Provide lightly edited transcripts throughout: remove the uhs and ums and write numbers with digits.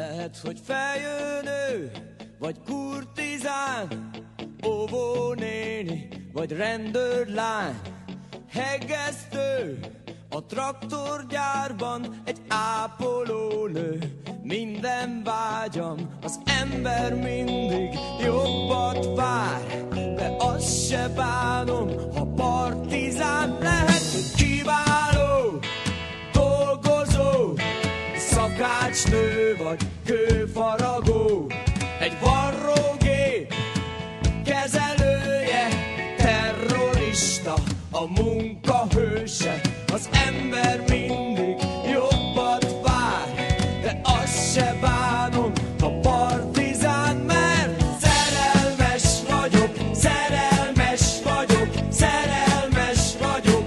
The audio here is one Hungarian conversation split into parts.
Lehet, hogy feljönő, vagy kurtizán, óvónéni, vagy rendőrlány. Hegesztő a traktorgyárban, egy ápolónő. Minden vágyam, az ember mindig jobbat vár, de azt se bánom, ha partizán. Lehet, hogy kiváló, dolgozó, szakácsnő vagy kőfaragó, egy varrógép kezelője, terrorista, a munkahőse. Az ember mindig jobbat vár, de azt se bánom, ha partizán, mert szerelmes vagyok, szerelmes vagyok, szerelmes vagyok,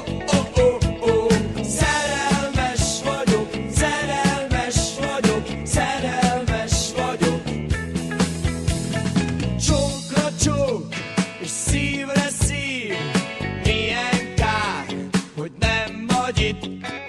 szerelmes vagyok, szerelmes vagyok, szerelmes vagyok. Csókra csók, és szívre szív, milyen kár, hogy nem vagy itt.